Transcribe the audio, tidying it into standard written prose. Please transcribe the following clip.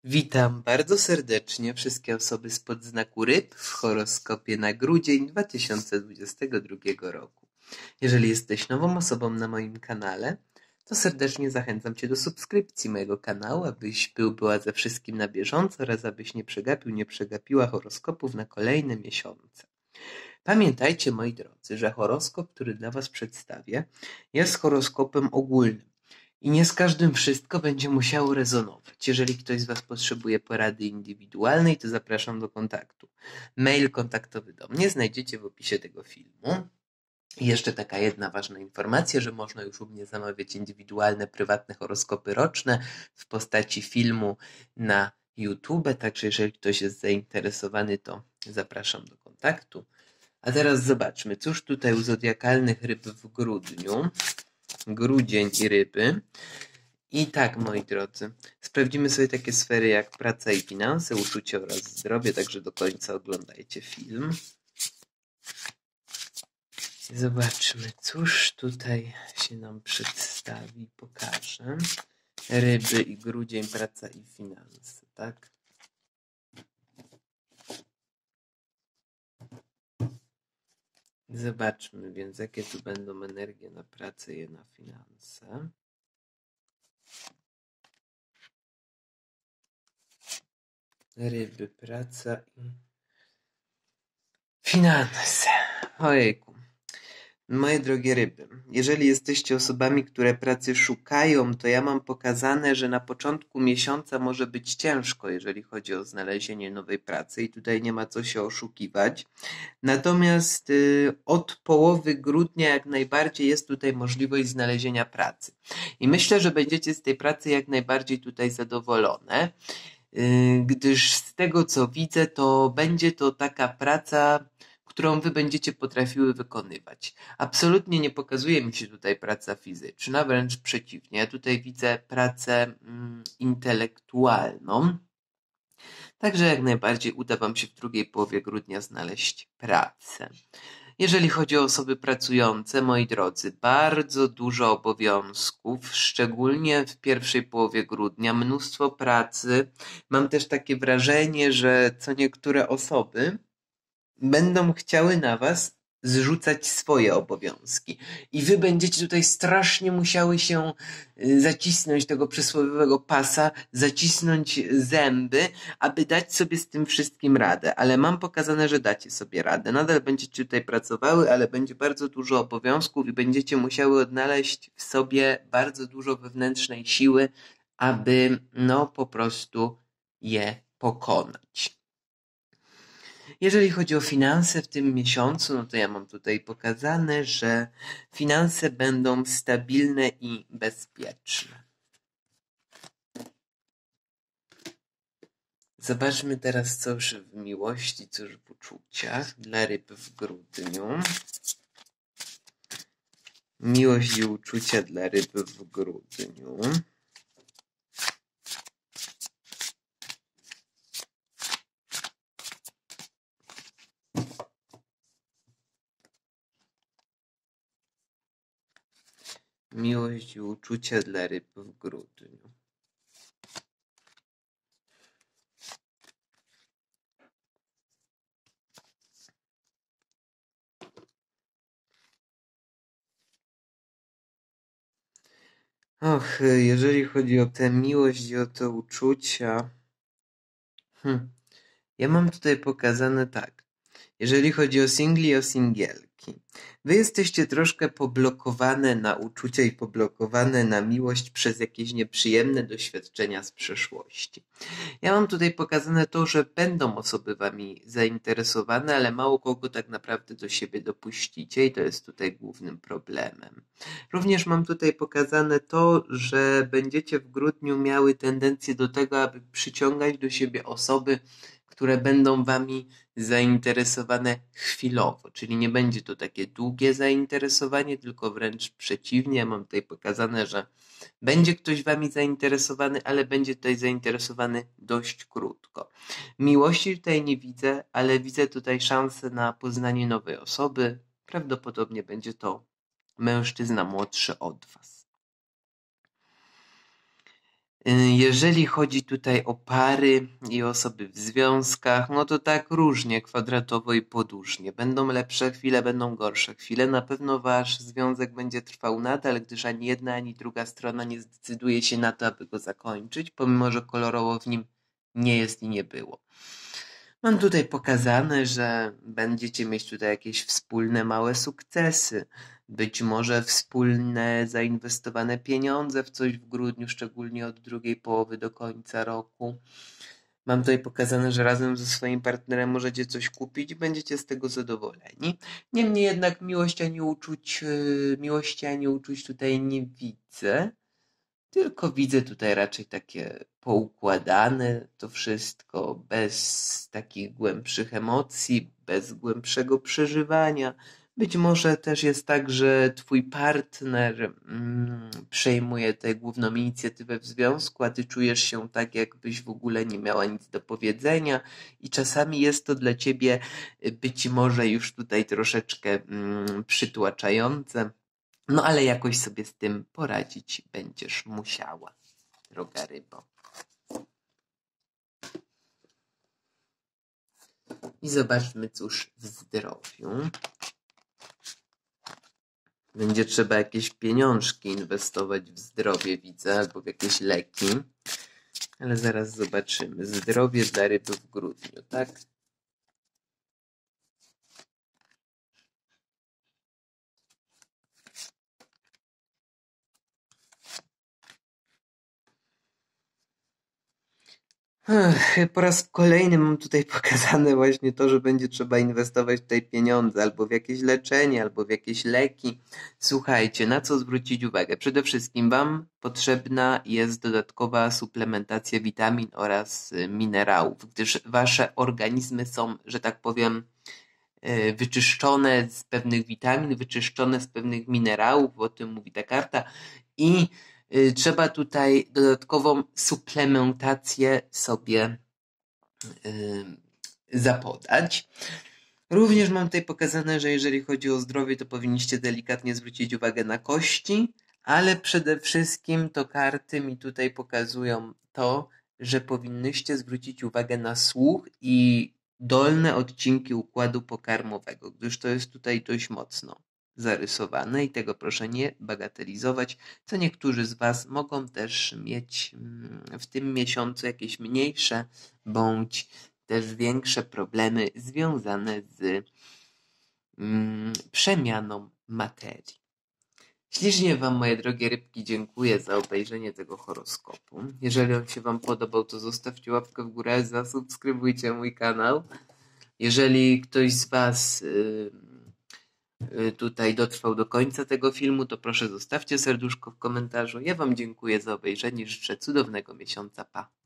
Witam bardzo serdecznie wszystkie osoby spod znaku ryb w horoskopie na grudzień 2022 roku. Jeżeli jesteś nową osobą na moim kanale, to serdecznie zachęcam Cię do subskrypcji mojego kanału, abyś była ze wszystkim na bieżąco oraz abyś nie przegapiła horoskopów na kolejne miesiące. Pamiętajcie, moi drodzy, że horoskop, który dla Was przedstawię, jest horoskopem ogólnym. I nie z każdym wszystko będzie musiało rezonować. Jeżeli ktoś z Was potrzebuje porady indywidualnej, to zapraszam do kontaktu. Mail kontaktowy do mnie znajdziecie w opisie tego filmu. I jeszcze taka jedna ważna informacja, że można już u mnie zamawiać indywidualne, prywatne horoskopy roczne w postaci filmu na YouTube. Także jeżeli ktoś jest zainteresowany, to zapraszam do kontaktu. A teraz zobaczmy, cóż tutaj u zodiakalnych ryb w grudniu. Grudzień i ryby. I tak, moi drodzy, sprawdzimy sobie takie sfery jak praca i finanse, uczucie oraz zdrowie, także do końca oglądajcie film. Zobaczmy, cóż tutaj się nam przedstawi, pokażę. Ryby i grudzień, praca i finanse, tak? Zobaczmy więc, jakie tu będą energie na pracę i na finanse. Ryby, praca i finanse. Ojejku. Moje drogie ryby, jeżeli jesteście osobami, które pracy szukają, to ja mam pokazane, że na początku miesiąca może być ciężko, jeżeli chodzi o znalezienie nowej pracy i tutaj nie ma co się oszukiwać. Natomiast od połowy grudnia jak najbardziej jest tutaj możliwość znalezienia pracy. I myślę, że będziecie z tej pracy jak najbardziej tutaj zadowolone, gdyż z tego co widzę, to będzie to taka praca, którą wy będziecie potrafiły wykonywać. Absolutnie nie pokazuje mi się tutaj praca fizyczna, wręcz przeciwnie. Ja tutaj widzę pracę intelektualną. Także jak najbardziej uda wam się w drugiej połowie grudnia znaleźć pracę. Jeżeli chodzi o osoby pracujące, moi drodzy, bardzo dużo obowiązków, szczególnie w pierwszej połowie grudnia, mnóstwo pracy. Mam też takie wrażenie, że co niektóre osoby będą chciały na was zrzucać swoje obowiązki. I wy będziecie tutaj strasznie musiały się zacisnąć tego przysłowiowego pasa, zacisnąć zęby, aby dać sobie z tym wszystkim radę. Ale mam pokazane, że dacie sobie radę. Nadal będziecie tutaj pracowały, ale będzie bardzo dużo obowiązków i będziecie musiały odnaleźć w sobie bardzo dużo wewnętrznej siły, aby po prostu je pokonać. Jeżeli chodzi o finanse w tym miesiącu, no to ja mam tutaj pokazane, że finanse będą stabilne i bezpieczne. Zobaczmy teraz, cóż w miłości, cóż w uczuciach dla ryb w grudniu. Miłość i uczucia dla ryb w grudniu. Miłość i uczucia dla ryb w grudniu. Och, jeżeli chodzi o tę miłość i o te uczucia, ja mam tutaj pokazane tak. Jeżeli chodzi o singli i o singielki, wy jesteście troszkę poblokowane na uczucia i poblokowane na miłość przez jakieś nieprzyjemne doświadczenia z przeszłości. Ja mam tutaj pokazane to, że będą osoby wami zainteresowane, ale mało kogo tak naprawdę do siebie dopuścicie i to jest tutaj głównym problemem. Również mam tutaj pokazane to, że będziecie w grudniu miały tendencję do tego, aby przyciągać do siebie osoby, które będą wami zainteresowane chwilowo, czyli nie będzie to takie długie zainteresowanie, tylko wręcz przeciwnie. Ja mam tutaj pokazane, że będzie ktoś wami zainteresowany, ale będzie tutaj zainteresowany dość krótko. Miłości tutaj nie widzę, ale widzę tutaj szansę na poznanie nowej osoby. Prawdopodobnie będzie to mężczyzna młodszy od was. Jeżeli chodzi tutaj o pary i osoby w związkach, no to tak różnie, kwadratowo i podłużnie. Będą lepsze chwile, będą gorsze chwile. Na pewno wasz związek będzie trwał nadal, gdyż ani jedna, ani druga strona nie zdecyduje się na to, aby go zakończyć, pomimo że kolorowo w nim nie jest i nie było. Mam tutaj pokazane, że będziecie mieć tutaj jakieś wspólne małe sukcesy, być może wspólne zainwestowane pieniądze w coś w grudniu, szczególnie od drugiej połowy do końca roku. Mam tutaj pokazane, że razem ze swoim partnerem możecie coś kupić i będziecie z tego zadowoleni. Niemniej jednak miłości ani uczuć tutaj nie widzę. Tylko widzę tutaj raczej takie poukładane to wszystko, bez takich głębszych emocji, bez głębszego przeżywania. Być może też jest tak, że twój partner przejmuje tę główną inicjatywę w związku, a ty czujesz się tak, jakbyś w ogóle nie miała nic do powiedzenia i czasami jest to dla ciebie być może już tutaj troszeczkę przytłaczające. No ale jakoś sobie z tym poradzić będziesz musiała, droga rybo. I zobaczmy, cóż w zdrowiu. Będzie trzeba jakieś pieniążki inwestować w zdrowie, widzę, albo w jakieś leki. Ale zaraz zobaczymy. Zdrowie dla ryby w grudniu, tak? Po raz kolejny mam tutaj pokazane właśnie to, że będzie trzeba inwestować tutaj pieniądze albo w jakieś leczenie, albo w jakieś leki. Słuchajcie, na co zwrócić uwagę? Przede wszystkim wam potrzebna jest dodatkowa suplementacja witamin oraz minerałów, gdyż wasze organizmy są, że tak powiem, wyczyszczone z pewnych witamin, wyczyszczone z pewnych minerałów, o tym mówi ta karta i trzeba tutaj dodatkową suplementację sobie zapodać. Również mam tutaj pokazane, że jeżeli chodzi o zdrowie, to powinniście delikatnie zwrócić uwagę na kości, ale przede wszystkim to karty mi tutaj pokazują to, że powinnyście zwrócić uwagę na słuch i dolne odcinki układu pokarmowego, gdyż to jest tutaj dość mocno zarysowane i tego proszę nie bagatelizować, co niektórzy z was mogą też mieć w tym miesiącu jakieś mniejsze bądź też większe problemy związane z przemianą materii. Ślicznie wam, moje drogie rybki, dziękuję za obejrzenie tego horoskopu. Jeżeli on się wam podobał, to zostawcie łapkę w górę, zasubskrybujcie mój kanał. Jeżeli ktoś z was tutaj dotrwał do końca tego filmu, to proszę zostawcie serduszko w komentarzu. Ja wam dziękuję za obejrzenie, życzę cudownego miesiąca, pa!